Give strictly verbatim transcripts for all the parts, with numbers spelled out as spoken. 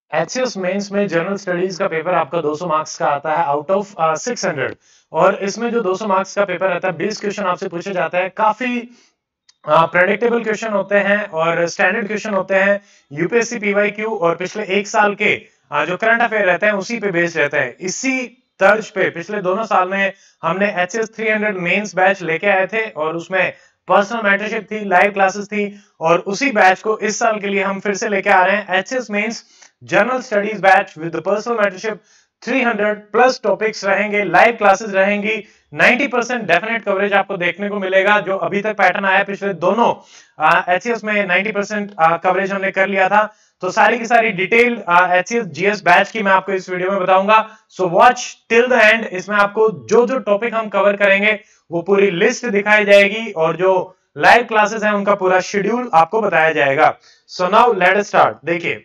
HCS mains में general studies का paper आपका दो सौ मार्क्स का आता है आउट ऑफ सिक्स हंड्रेड। और इसमें जो दो सौ मार्क्स का पेपर आता है बीस क्वेश्चन आपसे पूछे जाते हैं। काफी प्रेडिक्टेबल क्वेश्चन होते हैं और स्टैंडर्ड क्वेश्चन होते हैं। यूपीएससी पीवाईक्यू और पिछले एक साल के आ, जो करंट अफेयर रहते हैं उसी पे बेस्ड रहते हैं। इसी तर्ज पे पिछले दोनों साल में हमने HS three hundred mains batch लेके आए थे और उसमें पर्सनल मेंटरशिप थी, लाइव क्लासेस थी। और उसी बैच को इस साल के लिए हम फिर से लेके आ रहे हैं, HS mains general studies batch with personal mentorship. Three hundred plus topics रहेंगे, लाइव क्लासेस रहेंगी, नाइंटी परसेंट डेफिनेट कवरेज आपको देखने को मिलेगा। जो अभी तक पैटर्न आया पिछले दोनों एचसीएस में नाइंटी परसेंट कवरेज हमने कर लिया था। तो सारी की सारी डिटेल एचसीएस जीएस बैच की मैं आपको इस वीडियो में बताऊंगा। So watch till the end. इसमें आपको जो जो टॉपिक हम कवर करेंगे वो पूरी लिस्ट दिखाई जाएगी और जो लाइव क्लासेस हैं उनका पूरा शेड्यूल आपको बताया जाएगा। So now let us start. देखिए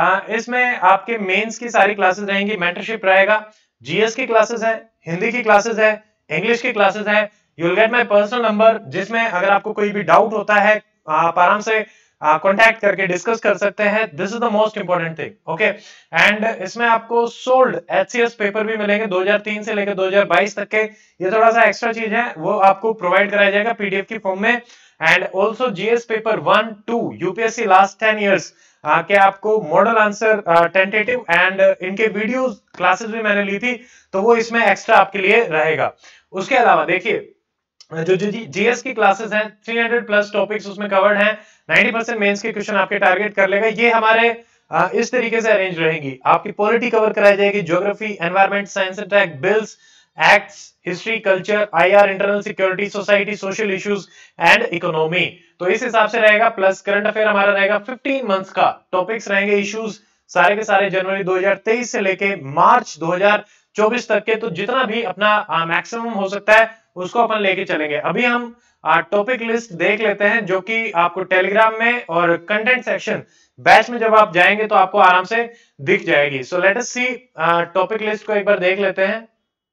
इसमें आपके मेंस की सारी क्लासेस रहेंगी, मेंटरशिप रहेगा, जीएस की क्लासेस है, हिंदी की क्लासेस है, इंग्लिश की क्लासेस है। You will get my personal number जिसमें अगर आपको कोई भी डाउट होता है आप आराम से कांटेक्ट करके डिस्कस कर सकते हैं। This is the most important thing, okay. And इसमें आपको सोल्ड एचसीएस पेपर भी मिलेंगे दो हज़ार तीन से लेकर दो हज़ार बाईस तक के। ये थोड़ा सा एक्स्ट्रा चीज है, वो आपको प्रोवाइड कराया जाएगा पीडीएफ की फॉर्म में। And also GS paper one two UPSC last ten years के आपको मॉडल आंसर टेंटेटिव एंड इनके वीडियोस क्लासेस भी मैंने ली थी, तो वो इसमें एक्स्ट्रा आपके लिए रहेगा। उसके अलावा देखिए जो जो जीएस की क्लासेस हैं थ्री हंड्रेड प्लस टॉपिक्स उसमें कवर्ड हैं, नाइंटी परसेंट मेंस के क्वेश्चन आपके टारगेट कर लेगा। ये हमारे आ, इस तरीके से अरेंज रहेंगी। आपकी पॉलिटी कवर कराई जाएगी, geography, environment, science and tech, bills, acts, history, culture, IR, internal security, society, social issues and economy. तो इस हिसाब से रहेगा। प्लस करंट अफेयर हमारा रहेगा फिफ्टीन मंथ्स का। टॉपिक्स रहेंगे, इश्यूज सारे के सारे जनवरी दो हज़ार तेईस से लेके मार्च दो हज़ार चौबीस तक के। तो जितना भी अपना मैक्सिमम हो सकता है उसको अपन लेके चलेंगे। अभी हम टॉपिक लिस्ट देख लेते हैं जो कि आपको टेलीग्राम में और कंटेंट सेक्शन बैच में जब आप जाएंगे तो आपको आराम से दिख जाएगी। So let us see topic list को एक बार देख लेते हैं।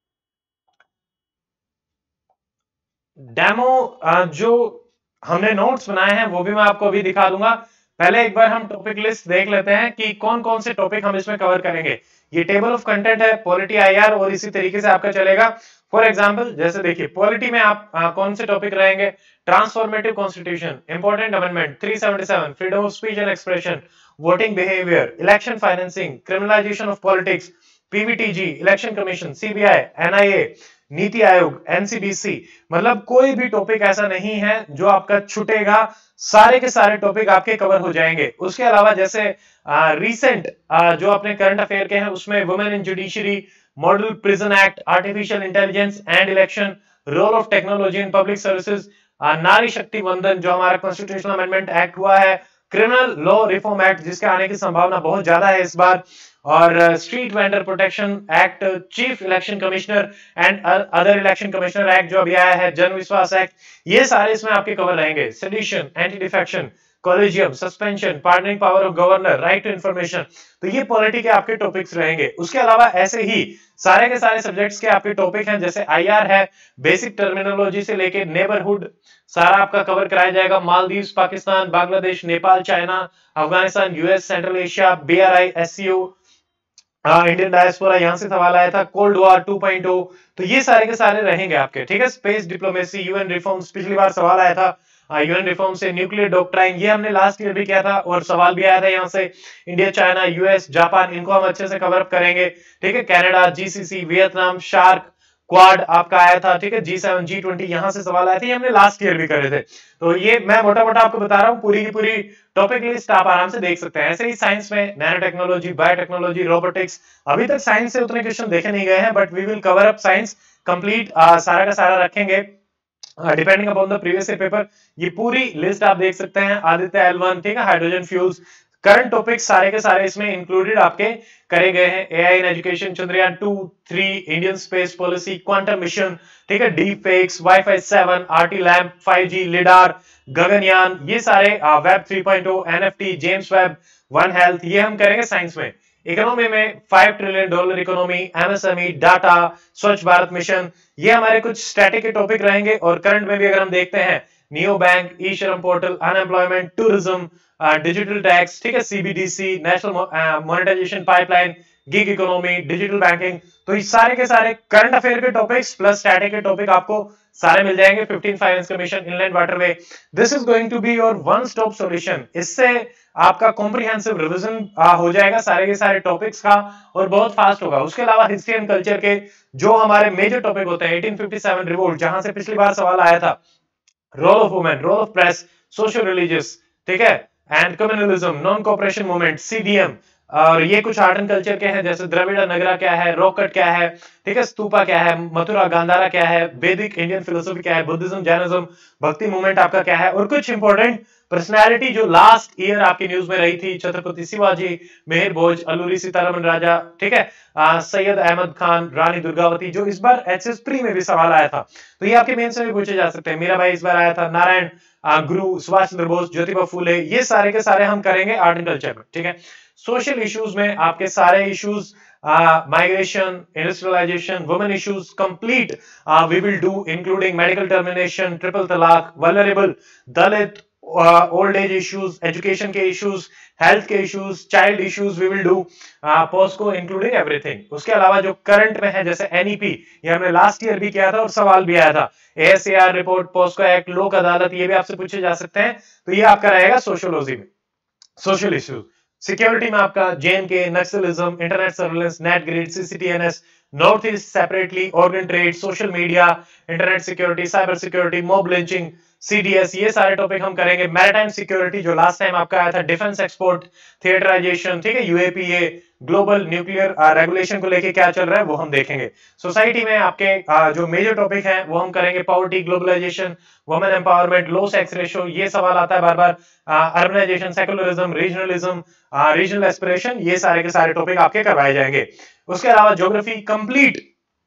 डेमो जो हमने नोट्स बनाए हैं वो भी मैं आपको अभी दिखा दूंगा। पहले एक बार हम टॉपिक लिस्ट देख लेते हैं कि कौन कौन से टॉपिक हम इसमें कवर करेंगे। ये टेबल ऑफ कंटेंट है, पॉलिटी, आईआर और इसी तरीके से आपका चलेगा। फॉर एग्जांपल जैसे देखिए पॉलिटी में आप आ, कौन से टॉपिक रहेंगे, transformative constitution, important amendment three seventy seven, freedom of speech and expression, voting behaviour, election financing, criminalisation of politics, PVTG, election commission, CBI, NIA, NITI Aayog, NCBC. मतलब कोई भी टॉपिक ऐसा नहीं है जो आपका छूटेगा, सारे के सारे टॉपिक आपके कवर हो जाएंगे। उसके अलावा जैसे रीसेंट जो अपने करंट अफेयर के हैं उसमें women in judiciary, model prison act, artificial intelligence and election, role of technology in public services, Nari Shakti वंदन जो हमारा कॉन्स्टिट्यूशनल अमेंडमेंट एक्ट हुआ है, क्रिमिनल लॉ रिफॉर्म एक्ट जिसके आने की संभावना बहुत ज्यादा है इस बार, और street vendor protection act, chief election commissioner and other election commissioner act जो अभी आया है, जन विश्वास एक्ट, ये सारे इसमें आपके कवर रहेंगे। Sedition, anti defection, collegium, suspension, pardoning power of governor, right to information. तो ये पॉलिटी के आपके टॉपिक्स रहेंगे। उसके अलावा ऐसे ही सारे के सारे सब्जेक्ट्स के आपके टॉपिक हैं, जैसे आईआर है, बेसिक टर्मिनोलॉजी से लेके नेबरहुड सारा आपका कवर कराया जाएगा। Maldives, Pakistan, Bangladesh, Nepal, China, Afghanistan, US, Central Asia, BRI, SCO, Indian diaspora, यहां से सवाल आया था, cold war two point O. तो ये सारे के सारे रहेंगे आपके, ठीक है। स्पेस डिप्लोमेसी, यूएन रिफॉर्म्स, पिछली बार सवाल आया था यूएन रिफॉर्म से, न्यूक्लियर डॉक्ट्राइन, ये हमने लास्ट ईयर भी किया था और सवाल भी आया था यहाँ से। इंडिया, चाइना, यूएस, जापान, इनको हम अच्छे से कवर अप करेंगे, ठीक है। Canada, GCC, Vietnam, SAARC, Quad आपका आया था, ठीक है। जी सेवन, जी ट्वेंटी, यहां से सवाल आए थे, ये हमने लास्ट ईयर भी करे थे। तो ये मैं मोटा मोटा आपको बता रहा हूँ, पूरी की पूरी टॉपिक लिस्ट आप आराम से देख सकते हैं। ऐसे ही साइंस में नैनो टेक्नोलॉजी, बायोटेक्नोलॉजी, रोबोटिक्स, अभी तक साइंस से उतने क्वेश्चन देखे नहीं गए हैं but we will cover up science complete, सारा का सारा रखेंगे depending upon the previous year paper. ये पूरी लिस्ट आप देख सकते हैं। आदित्य एल वन, ठीक है, हाइड्रोजन फ्यूल्स, करंट टॉपिक सारे के सारे इसमें इंक्लूडेड आपके करे गए हैं। AI in education, Chandrayaan two, three, Indian space policy, quantum mission, ठीक है, deep fakes, wifi seven, RT lamp, five G, lidar, Gaganyaan, ये सारे web three point O, NFT, James Webb, one health, ये हम करेंगे साइंस में। इकोनॉमी में five trillion dollar economy, MSME, data, Swachh Bharat mission, ये हमारे कुछ स्टैटिक के टॉपिक रहेंगे। और करंट में भी अगर हम देखते हैं neo bank, e Shram portal, unemployment, tourism, digital tax, ठीक है, CBDC, national monetisation pipeline, gig economy, digital banking. तो ये सारे के सारे करंट अफेयर के टॉपिक्स प्लस स्टैटिक के टॉपिक आपको सारे मिल जाएंगे। Fifteen finance commission, inland waterway, this is going to be your one stop solution. इससे आपका कॉम्प्रिहेंसिव रिवीजन हो जाएगा सारे के सारे टॉपिक्स का और बहुत फास्ट होगा। उसके अलावा हिस्ट्री एंड कल्चर के जो हमारे मेजर टॉपिक होते हैं, एटीन फिफ्टी सेवन रिवोल्ट, जहां से पिछली बार सवाल आया था, role of women, role of press, social religious, ठीक है, and communalism, non cooperation movement, CDM, और ये कुछ आर्ट एंड कल्चर के हैं जैसे द्रविड़ नगरा क्या है, रॉकट क्या है, ठीक है, स्तूपा क्या है, मथुरा गांधारा क्या है, वैदिक इंडियन फिलोसफी क्या है, बुद्धिज्म, जैनिज्म, भक्ति मूवमेंट आपका क्या है, और कुछ इंपॉर्टेंट पर्सनैलिटी जो लास्ट ईयर आपकी न्यूज में रही थी, छत्रपति शिवाजी, मेहर भोज, अल्लूरी सीतारमन राजा, ठीक है, सैयद अहमद खान, रानी दुर्गावती, जो इस बार एचएस प्री में भी सवाल आया था, तो ये आपके मेंस में भी पूछे जा सकते हैं। मीरा भाई इस बार आया था, नारायण गुरु, सुभाष चंद्र बोस, ज्योतिबा फूले, ये सारे के सारे हम करेंगे आर्ट एंड कल्चर में, ठीक है। सोशल इश्यूज में आपके सारे issues, migration, industrialisation, women issues complete we will do, including medical termination, triple तलाक, vulnerable, Dalit, old age issues, education के इश्यूज, हेल्थ के issues, child issues, we will do POCSO, including everything. उसके अलावा जो current में है जैसे एनईपी, ये हमने लास्ट ईयर भी किया था और सवाल भी आया था, एएसएआर रिपोर्ट, पोस्को एक्ट, लोक अदालत, ये भी आपसे पूछे जा सकते हैं, तो ये आपका रहेगा सोशियोलॉजी में, सोशल इश्यूज। सिक्योरिटी में आपका JNK, naxalism, internet surveillance, net grid, CCTNS, north east separately, organ trade, social media, internet security, cyber security, mob lynching, CDS, ये सारे टॉपिक हम करेंगे। मैरिटाइम सिक्योरिटी जो लास्ट टाइम आपका आया था, डिफेंस एक्सपोर्ट, थिएटराइजेशन, ठीक है, यूएपीए, ग्लोबल न्यूक्लियर रेगुलेशन को लेके क्या चल रहा है वो हम देखेंगे। सोसाइटी में आपके आ, जो मेजर टॉपिक है वो हम करेंगे, poverty, globalisation, women empowerment, low sex ratio, ये सवाल आता है बार बार, urbanisation, secularism, regionalism, regional aspiration, ये सारे के सारे टॉपिक आपके करवाए जाएंगे। उसके अलावा ज्योग्राफी कंप्लीट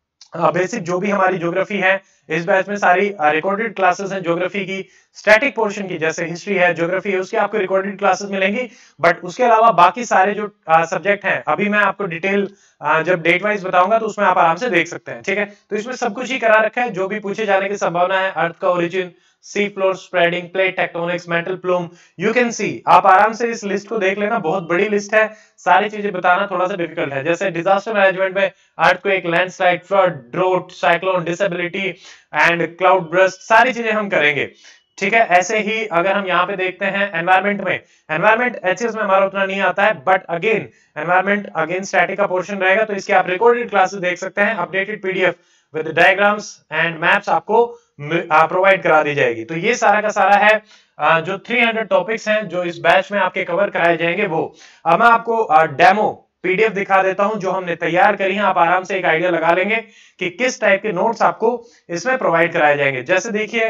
बेसिक जो भी हमारी ज्योग्राफी है इस बैच में सारी रिकॉर्डेड क्लासेस हैं ज्योग्राफी की, स्टैटिक पोर्शन की जैसे हिस्ट्री है, ज्योग्राफी है, उसकी आपको रिकॉर्डेड क्लासेस मिलेंगी। बट उसके अलावा बाकी सारे जो सब्जेक्ट हैं अभी मैं आपको डिटेल जब डेट वाइज बताऊंगा तो उसमें आप आराम से देख सकते हैं, ठीक है। तो इसमें सब कुछ ही करा रखा है, जो भी पूछे जाने की संभावना है, अर्थ का origin, sea floor spreading, plate tectonics, mantle plume, you can see, आप आराम से इस लिस्ट को देख लेना, बहुत बड़ी लिस्ट है, सारी चीजें बताना थोड़ा सा डिफिकल्ट है। जैसे डिजास्टर मैनेजमेंट में earthquake, landslide, flood, drought, cyclone, disability and cloud burst, सारी चीजें हम करेंगे, ठीक है। ऐसे ही अगर हम यहाँ पे देखते हैं एनवायरमेंट में, एनवायरमेंट एचएस में हमारा उतना नहीं आता है, but again environment again static का पोर्शन रहेगा, तो इसके आप रिकॉर्डेड क्लासेस देख सकते हैं, updated PDF with diagrams and maps आपको प्रोवाइड करा दी जाएगी। तो ये सारा का सारा है जो तीन सौ टॉपिक्स हैं जो इस बैच में आपके कवर कराए जाएंगे वो। अब मैं आपको डेमो पीडीएफ दिखा देता हूं जो हमने तैयार करी है, आप आराम से एक आइडिया लगा लेंगे कि किस टाइप के नोट्स आपको इसमें प्रोवाइड कराए जाएंगे। जैसे देखिए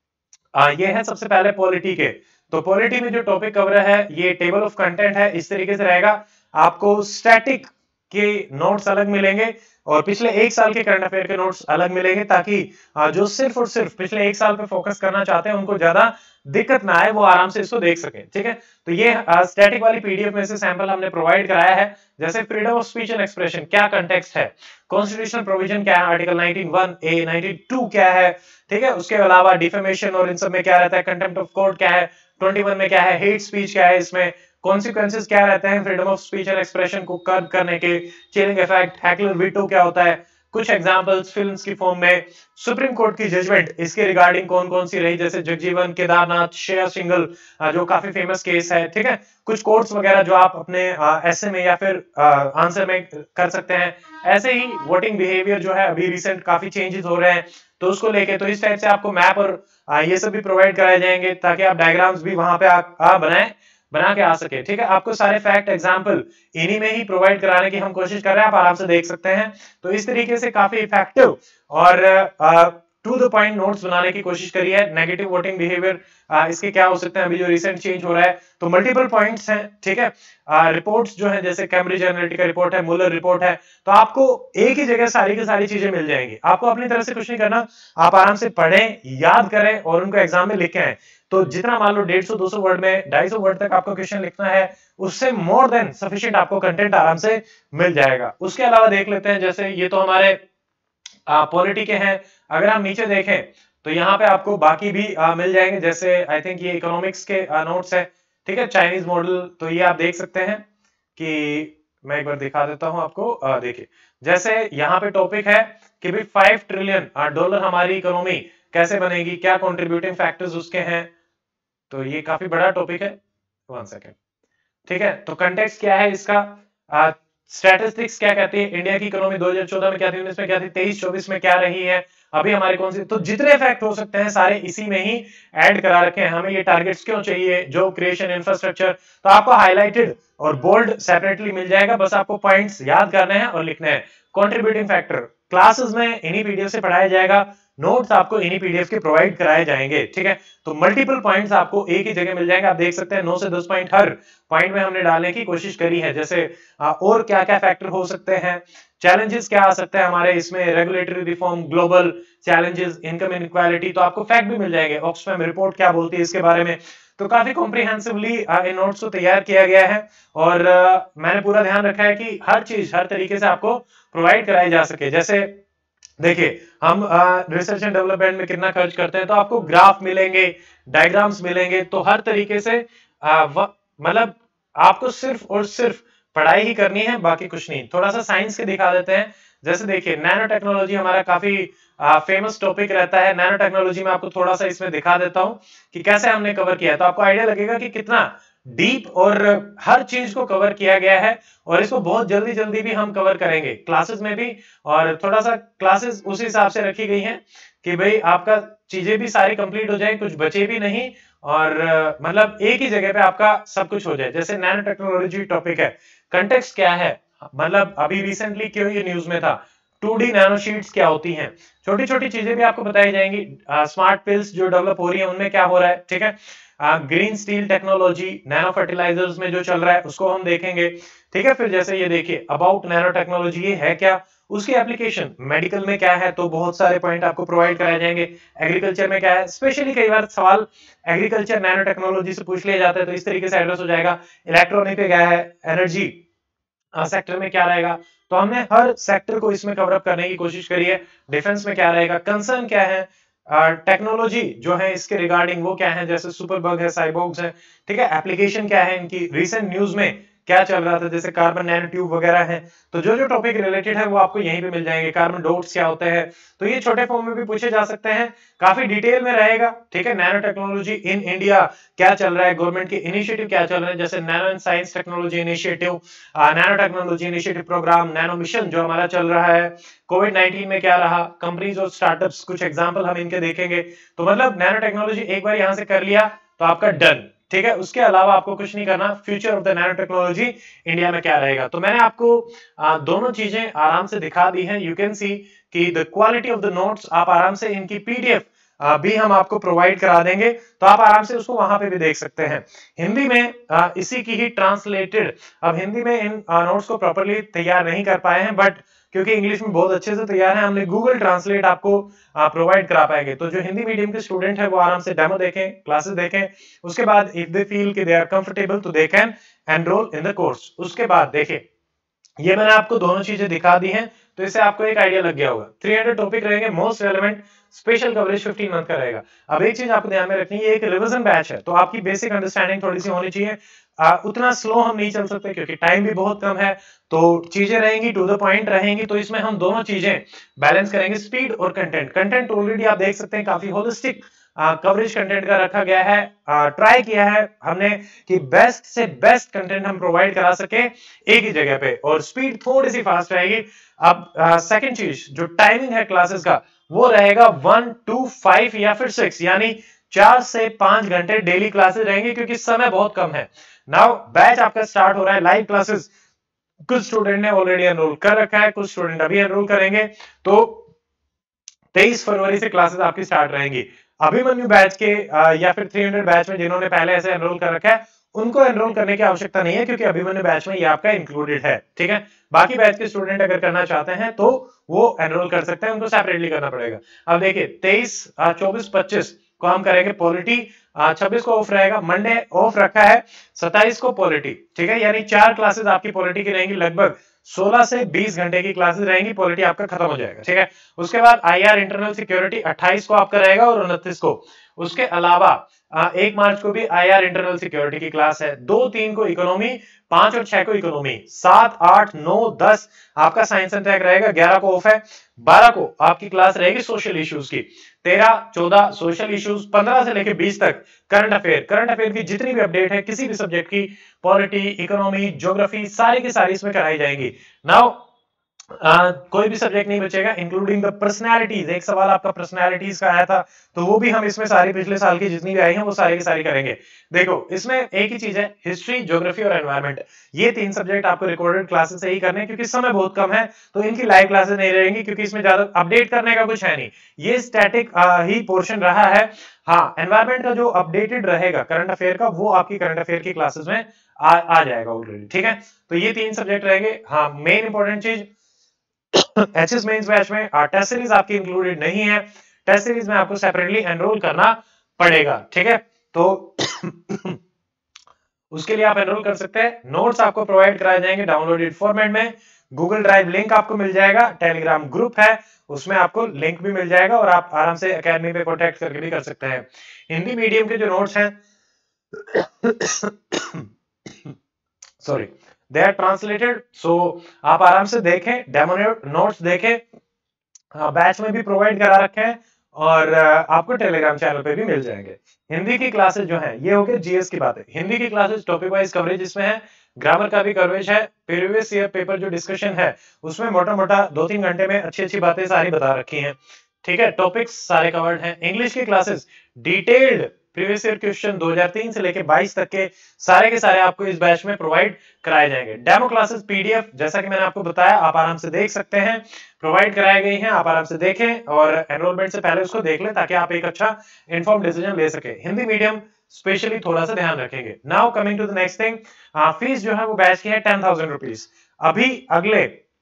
ये है सबसे पहले पॉलिटी के, तो पॉलिटी में जो टॉपिक कवर है ये टेबल ऑफ कंटेंट है, इस तरीके से रहेगा। आपको स्टैटिक के नोट्स अलग मिलेंगे और पिछले एक साल के करंट अफेयर के नोट्स अलग मिलेंगे, ताकि जो सिर्फ और सिर्फ पिछले एक साल पे फोकस करना चाहते हैं उनको ज्यादा दिक्कत ना आए, वो आराम से इसको देख सके, ठीक है। तो ये स्टैटिक वाली पीडीएफ में से सैंपल हमने प्रोवाइड कराया है। जैसे freedom of speech and expression क्या कंटेक्स्ट है, कॉन्स्टिट्यूशनल प्रोविजन क्या है, article nineteen one A, nineteen two क्या है, ठीक है। उसके अलावा डिफेमेशन और इन सब में क्या रहता है, कंटेम्प्ट ऑफ कोर्ट क्या है, ट्वेंटी वन में क्या है, हेट स्पीच क्या है, इसमें कॉन्सिक्वेंसेस क्या रहते हैं freedom of speech and expression को कर्ब करने के, चिलिंग इफेक्ट, हैकलर वीटो क्या होता है, कुछ एग्जांपल्स फिल्म्स की फॉर्म में, सुप्रीम कोर्ट की जजमेंट इसके रिगार्डिंग कौन कौन सी रही, जैसे जगजीवन, केदारनाथ, श्रेया सिंगल जो काफी फेमस केस है, ठीक है। कुछ कोर्ट्स वगैरह जो आप अपने ऐसे में या फिर आंसर में कर सकते हैं। ऐसे ही वोटिंग बिहेवियर जो है अभी रिसेंट काफी चेंजेस हो रहे हैं, तो उसको लेके तो इस टाइप से आपको मैप और आ, ये सब भी प्रोवाइड कराए जाएंगे ताकि आप डायग्राम्स भी वहां पे आ, आ बनाए बना के आ सके, ठीक है। आपको सारे फैक्ट एग्जांपल इन्हीं में ही प्रोवाइड कराने की हम कोशिश कर रहे हैं, आप आराम से देख सकते हैं। तो इस तरीके से काफी इफेक्टिव और टू द पॉइंट नोट्स बनाने की कोशिश करी है। नेगेटिव वोटिंग बिहेवियर इसके क्या हो सकते हैं अभी जो रिसेंट चेंज हो रहा है, तो मल्टीपल पॉइंट्स हैं, ठीक है। रिपोर्ट्स जो है जैसे कैम्ब्रिज एनालिटिका रिपोर्ट है, मुलर रिपोर्ट है, तो आपको एक ही जगह सारी की सारी चीजें मिल जाएंगी। आपको अपनी तरफ से कुछ नहीं करना, आप आराम से पढ़ें, याद करें और उनको एग्जाम में लिख के आए। तो जितना मान लो डेढ़ सौ दो सौ वर्ड में ढाई सौ वर्ड तक आपको क्वेश्चन लिखना है, उससे मोर देन सफिशिएंट आपको कंटेंट आराम से मिल जाएगा। उसके अलावा देख लेते हैं, जैसे ये तो हमारे पॉलिटी के हैं। अगर हम नीचे देखें तो यहाँ पे आपको बाकी भी आ, मिल जाएंगे, जैसे आई थिंक ये इकोनॉमिक्स के नोट्स है, ठीक है, चाइनीज मॉडल। तो ये आप देख सकते हैं कि मैं एक बार दिखा देता हूं आपको। देखिए जैसे यहाँ पे टॉपिक है कि भाई फाइव ट्रिलियन डॉलर हमारी इकोनॉमी कैसे बनेगी, क्या कंट्रीब्यूटिंग फैक्टर्स उसके हैं। तो ये काफी बड़ा टॉपिक है। वन सेकेंड, ठीक है। तो कंटेक्स्ट क्या है इसका, स्टैटिस्टिक्स क्या कहती है, इंडिया की इकोनॉमी दो हज़ार चौदह में क्या थी, उन्नीस में क्या थी, तेईस चौबीस में क्या रही है, अभी हमारी कौन सी। तो जितने फैक्ट हो सकते हैं सारे इसी में ही ऐड करा रखे हैं। हमें ये टारगेट्स क्यों चाहिए, जॉब क्रिएशन, इंफ्रास्ट्रक्चर, तो आपको हाईलाइटेड और बोल्ड सेपरेटली मिल जाएगा, बस आपको पॉइंट्स याद करने हैं और लिखने हैं। कंट्रीब्यूटिंग फैक्टर क्लासेस में इन्हीं पीडीएफ से पढ़ाया जाएगा, नोट्स आपको इन्हीं पीडीएफ के प्रोवाइड कराए जाएंगे, ठीक है। तो मल्टीपल पॉइंट्स आपको एक ही जगह मिल जाएंगे। आप देख सकते हैं नौ से दस पॉइंट हर पॉइंट में हमने डालने की कोशिश करी है। जैसे और क्या क्या फैक्टर हो सकते हैं, चैलेंजेस क्या आ सकते हैं हमारे इसमें, regulatory reform, global challenges, income inequality, तो आपको फैक्ट भी मिल जाएंगे। ऑक्सफैम रिपोर्ट क्या बोलती है इसके बारे में। तो काफी कॉम्प्रिहेंसिवली इन नोट्स को तैयार किया गया है और uh, मैंने पूरा ध्यान रखा है कि हर चीज हर तरीके से आपको प्रोवाइड कराई जा सके। जैसे देखिए हम रिसर्च एंड डेवलपमेंट में कितना खर्च करते हैं, तो आपको ग्राफ मिलेंगे, डायग्राम्स मिलेंगे, तो हर तरीके से मतलब आपको सिर्फ और सिर्फ पढ़ाई ही करनी है, बाकी कुछ नहीं। थोड़ा सा साइंस के दिखा देते हैं। जैसे देखिए नैनो टेक्नोलॉजी हमारा काफी फेमस टॉपिक रहता है। नैनो टेक्नोलॉजी में आपको थोड़ा सा इसमें दिखा देता हूं कि कैसे हमने कवर किया है, तो आपको आइडिया लगेगा कि कितना डीप और हर चीज को कवर किया गया है। और इसको बहुत जल्दी जल्दी भी हम कवर करेंगे क्लासेस में भी, और थोड़ा सा क्लासेस उस हिसाब से रखी गई हैं कि भाई आपका चीजें भी सारी कंप्लीट हो जाए, कुछ बचे भी नहीं, और मतलब एक ही जगह पे आपका सब कुछ हो जाए। जैसे नैनो टेक्नोलॉजी टॉपिक है, कंटेक्स्ट क्या है, मतलब अभी रिसेंटली क्यों ये न्यूज में था, टू डी नैनो शीट्स क्या होती हैं, छोटी छोटी चीजें भी आपको बताई जाएंगी। स्मार्ट पिल्स जो डेवलप हो रही है उनमें क्या हो रहा है, ठीक है। Green steel technology, nano fertilisers में जो चल रहा है उसको हम देखेंगे, ठीक है। फिर जैसे ये देखिए अबाउट नैनो टेक्नोलॉजी, ये है क्या, उसकी एप्लीकेशन मेडिकल में क्या है, तो बहुत सारे पॉइंट आपको प्रोवाइड कराए जाएंगे। एग्रीकल्चर में क्या है, स्पेशली कई बार सवाल एग्रीकल्चर नैनो टेक्नोलॉजी से पूछ लिया जाता है, तो इस तरीके से एड्रेस हो जाएगा। इलेक्ट्रॉनिक पे क्या है, एनर्जी सेक्टर में क्या रहेगा, तो हमने हर सेक्टर को इसमें कवर अप करने की कोशिश करी है। डिफेंस में क्या रहेगा, कंसर्न क्या है, टेक्नोलॉजी uh, जो है इसके रिगार्डिंग वो क्या है, जैसे सुपर बग है, साइबोर्ग्स है, ठीक है। एप्लीकेशन क्या है इनकी, रिसेंट न्यूज में क्या चल रहा था, जैसे कार्बन नैनो ट्यूब वगैरह है। तो जो जो टॉपिक रिलेटेड है वो आपको यहीं पे मिल जाएंगे। कार्बन डॉट्स क्या होते हैं, तो ये छोटे फॉर्म में भी पूछे जा सकते हैं, काफी डिटेल में रहेगा, ठीक है। नैनो टेक्नोलॉजी इन इंडिया क्या चल रहा है, गवर्नमेंट के इनिशिएटिव क्या चल रहे हैं, जैसे nano and science technology initiative, nano technology initiative programme, nano mission जो हमारा चल रहा है, कोविड नाइनटीन में क्या रहा, कंपनीज और स्टार्टअप्स, कुछ एग्जांपल हम इनके देखेंगे। तो मतलब नैनो टेक्नोलॉजी एक बार यहां से कर लिया तो आपका डन, ठीक है। उसके अलावा आपको कुछ नहीं करना। Future of the nano technology India में क्या रहेगा, तो मैंने आपको आ, दोनों चीजें आराम से दिखा दी हैं। यू कैन सी कि the quality of the notes आप आराम से इनकी पीडीएफ भी हम आपको प्रोवाइड करा देंगे, तो आप आराम से उसको वहां पे भी देख सकते हैं। हिंदी में आ, इसी की ही ट्रांसलेटेड, अब हिंदी में इन नोट्स को प्रॉपरली तैयार नहीं कर पाए हैं, बट क्योंकि इंग्लिश में बहुत अच्छे से तैयार है, हमने गूगल ट्रांसलेट आपको प्रोवाइड करा पाएंगे। तो जो हिंदी मीडियम के स्टूडेंट है वो आराम से डेमो देखें, क्लासेस देखें, उसके बाद इफ दे फील कि दे आर कंफर्टेबल तो they can enrol in the course. उसके बाद देखिए ये मैंने आपको दोनों चीजें दिखा दी हैं, तो इससे आपको एक आइडिया लग गया होगा। तीन सौ टॉपिक रहेंगे, मोस्ट रेलेवेंट, स्पेशल कवरेज पंद्रह मंथ का रहेगा। अब एक चीज आपको ध्यान में रखनी है, एक रिवीजन बैच है, तो आपकी बेसिक अंडरस्टैंडिंग थोड़ी सी होनी चाहिए। आ, उतना स्लो हम नहीं चल सकते क्योंकि टाइम भी बहुत कम है, तो चीजें रहेंगी टू द पॉइंट रहेंगी, तो इसमें हम दोनों चीजें बैलेंस करेंगे, स्पीड और कंटेंट। कंटेंट ऑलरेडी आप देख सकते हैं काफी होलिस्टिक कवरेज कंटेंट का रखा गया है, ट्राई किया है हमने कि बेस्ट से बेस्ट कंटेंट हम प्रोवाइड करा सके एक ही जगह पे, और स्पीड थोड़ी सी फास्ट रहेगी। अब सेकंड चीज जो टाइमिंग है क्लासेस का, वो रहेगा वन टू फाइव या फिर सिक्स, यानी चार से पांच घंटे डेली क्लासेस रहेंगी, क्योंकि समय बहुत कम है। नाउ बैच आपका स्टार्ट हो रहा है, लाइव क्लासेस कुछ स्टूडेंट ने ऑलरेडी एनरोल कर रखा है, कुछ स्टूडेंट अभी एनरोल करेंगे, तो तेईस फरवरी से क्लासेस आपकी स्टार्ट रहेंगी। अभिमन्यु बैच के या फिर तीन सौ बैच में जिन्होंने पहले ऐसे एनरोल कर रखा है उनको एनरोल करने की आवश्यकता नहीं है, क्योंकि अभिमन्यु बैच में ये आपका इंक्लूडेड है, ठीक है। बाकी बैच के स्टूडेंट अगर करना चाहते हैं तो वो एनरोल कर सकते हैं, उनको सेपरेटली करना पड़ेगा। अब देखिए तेईस चौबीस पच्चीस को हम करेंगे पॉलिटी, छब्बीस को ऑफ रहेगा, मंडे ऑफ रखा है, सत्ताईस को पॉलिटी, ठीक है। यानी चार क्लासेस आपकी पॉलिटी की रहेंगी, लगभग सोलह से बीस घंटे की क्लासेस रहेंगी, पॉलिटी आपका खत्म हो जाएगा, ठीक है। उसके बाद आईआर इंटरनल सिक्योरिटी अट्ठाईस को आपका रहेगा और उनतीस को। उसके अलावा एक मार्च को भी आईआर इंटरनल सिक्योरिटी की क्लास है। दो तीन को इकोनॉमी, पांच और छह को इकोनॉमी, सात आठ नौ दस आपका साइंस एंड टेक रहेगा, ग्यारह को ऑफ है, बारह को आपकी क्लास रहेगी सोशल इश्यूज की, तेरह चौदह सोशल इश्यूज, पंद्रह से लेकर बीस तक करंट अफेयर, करंट अफेयर की जितनी भी अपडेट है किसी भी सब्जेक्ट की, पॉलिटी, इकोनॉमी, ज्योग्राफी, सारी की सारी इसमें कराई जाएंगी। नाउ Uh, कोई भी सब्जेक्ट नहीं बचेगा इंक्लूडिंग द पर्सनैलिटीज। एक सवाल आपका पर्सनैलिटीज का आया था, तो वो भी हम इसमें सारी पिछले साल की जितनी भी आई हैं वो सारी की सारी करेंगे। देखो इसमें एक ही चीज है, हिस्ट्री, ज्योग्राफी और एनवायरमेंट, ये तीन सब्जेक्ट आपको रिकॉर्डेड क्लासेस से ही करने हैं, क्योंकि समय बहुत कम है तो इनकी लाइव क्लासेस नहीं रहेंगी, क्योंकि इसमें ज्यादा अपडेट करने का कुछ है नहीं, ये स्टैटिक ही पोर्शन रहा है। हाँ, एनवायरमेंट का जो अपडेटेड रहेगा करंट अफेयर का, वो आपकी करंट अफेयर की क्लासेस में आ, आ जाएगा ऑलरेडी, ठीक है। तो ये तीन सब्जेक्ट रहेंगे। हाँ, मेन इंपॉर्टेंट चीज एचएस मेंस बैच में टेस्ट सीरीज आपकी इंक्लूडेड नहीं है, टेस्ट सीरीज में आपको सेपरेटली एनरोल करना पड़ेगा, ठीक है। तो उसके लिए आप एनरोल कर सकते हैं। नोट्स आपको प्रोवाइड कराए जाएंगे डाउनलोडेड फॉर्मेट में, गूगल ड्राइव लिंक आपको मिल जाएगा, टेलीग्राम ग्रुप है उसमें आपको लिंक भी मिल जाएगा और आप आराम से एकेडमी पे कॉन्टेक्ट करके भी कर सकते हैं। हिंदी मीडियम के जो नोट्स हैं sorry they are translated, so आप आराम से देखें, डेमो नोट्स देखें, बैच में भी प्रोवाइड करा रखे हैं और आपको टेलीग्राम चैनल पे भी मिल जाएंगे। हिंदी की क्लासेस जो हैं ये हो गए जीएस की बातें। हिंदी की क्लासेस टॉपिक वाइज कवरेज इसमें है, ग्रामर का भी कवरेज है, प्रीवियस ईयर पेपर जो डिस्कशन है उसमें मोटा मोटा दो तीन घंटे में अच्छी अच्छी बातें सारी बता रखी हैं, ठीक है। टॉपिक्स सारे कवर्ड हैं। इंग्लिश की classes detailed previous year question दो हज़ार तीन से लेके बाईस तक के सारे के सारे आपको इस बैच में प्रोवाइड कराए जाएंगे। डेमो क्लासेस पीडीएफ जैसा कि मैंने आपको बताया आप आराम से देख सकते हैं, प्रोवाइड कराई गई हैं, आप आराम से देखें और एनरोलमेंट से पहले उसको देख लें ताकि आप एक अच्छा इन्फॉर्म डिसीजन ले सके। हिंदी मीडियम स्पेशली थोड़ा सा ध्यान रखेंगे। Now coming to the next thing, fees जो है वो बैच की है टेन थाउजेंड रुपीज। अभी अगले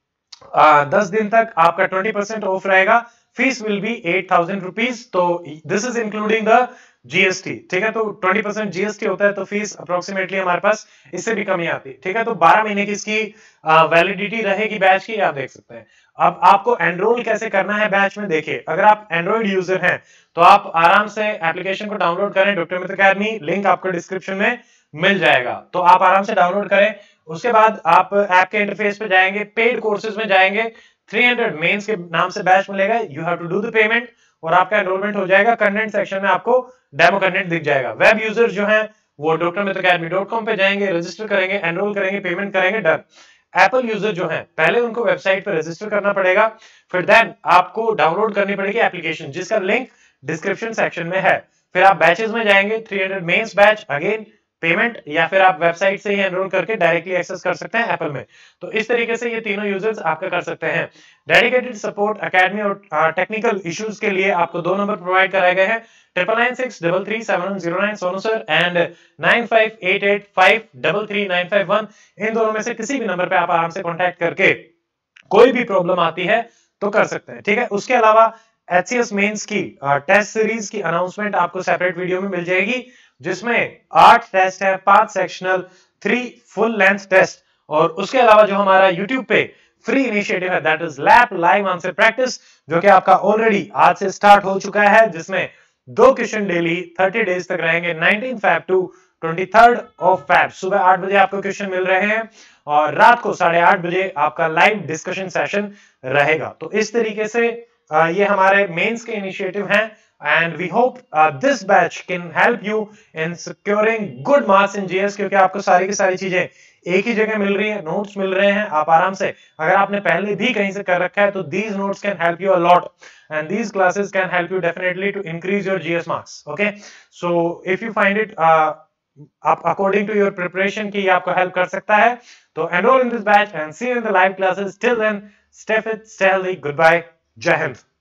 आ, दस दिन तक आपका ट्वेंटी परसेंट ऑफ रहेगा, fees will be eight thousand rupees. तो this is including the GST, ठीक है। तो ट्वेंटी परसेंट जीएसटी होता है तो फीस अप्रोक्सीमेटली हमारे पास इससे भी कमी आती है, ठीक है। तो बारह महीने की इसकी वैलिडिटी रहेगी बैच की, आप देख सकते हैं। अब आपको एनरोल कैसे करना है बैच में, देखिए अगर आप एंड्रॉइड यूजर हैं तो आप आराम से एप्लीकेशन को डाउनलोड करें, डॉक्टर मित्र अकेडमी, लिंक आपको डिस्क्रिप्शन में मिल जाएगा, तो आप आराम से डाउनलोड करें। उसके बाद आप ऐप के इंटरफेस पे जाएंगे, पेड कोर्सेज में जाएंगे, तीन सौ मेंस के नाम से बैच मिलेगा, you have to do the payment और आपका एनरोलमेंट हो जाएगा। कंटेंट सेक्शन में आपको डेमो कंटेंट दिख जाएगा। वेब यूजर्स जो हैं वो doctor Mitra academy dot com पे जाएंगे, रजिस्टर करेंगे, एनरोल करेंगे, पेमेंट करेंगे, डन। एप्पल यूजर जो हैं पहले उनको वेबसाइट पर रजिस्टर करना पड़ेगा, फिर देन आपको डाउनलोड करनी पड़ेगी एप्लीकेशन जिसका लिंक डिस्क्रिप्शन सेक्शन में है। फिर आप बैचेस में जाएंगे, तीन सौ मेंस बैच, अगेन पेमेंट, या फिर आप वेबसाइट से ही एनरोल करके डायरेक्टली एक्सेस कर सकते हैं एप्पल में। तो इस तरीके से ये तीनों यूजर्स आपका कर सकते हैं। डेडिकेटेड सपोर्ट एकेडमी और टेक्निकल इश्यूज के लिए आपको दो नंबर प्रोवाइड कराए गए हैं, triple nine six double three seven one zero nine Sonu sir and nine five eight eight five double three nine five one. इन दोनों में से किसी भी नंबर पे आप आराम से कॉन्टैक्ट करके कोई भी प्रॉब्लम आती है तो कर सकते हैं, ठीक है। उसके अलावा एचसीएस मेंस की टेस्ट सीरीज की अनाउंसमेंट आपको सेपरेट वीडियो में मिल जाएगी, जिसमें आठ टेस्ट है, पांच sectional, three full length test, और उसके अलावा जो हमारा यूट्यूब पे फ्री इनिशिएटिव है that is lap live answer practice, जो कि आपका ऑलरेडी आज से स्टार्ट हो चुका है, जिसमें दो क्वेश्चन डेली थर्टी डेज तक रहेंगे, nineteen Feb to twenty third of Feb. सुबह आठ बजे आपको क्वेश्चन मिल रहे हैं और रात को साढ़े आठ बजे आपका लाइव डिस्कशन सेशन रहेगा। तो इस तरीके से uh, ये हमारे मेंस के इनिशिएटिव हैं and we hope uh, this batch can help you in securing good marks in G S, क्योंकि आपको सारी की सारी चीजें एक ही जगह मिल रही है, नोट्स मिल रहे हैं, आप आराम से, अगर आपने पहले भी कहीं से कर रखा है तो these notes can help you a lot and these classes can help you definitely to increase your G S marks, okay? So if you find it uh, according to your preparation कि ये आपको help कर सकता है, तो enroll in this batch and see you in the live classes. Till then, stay fit, stay healthy, goodbye, Jai Hind.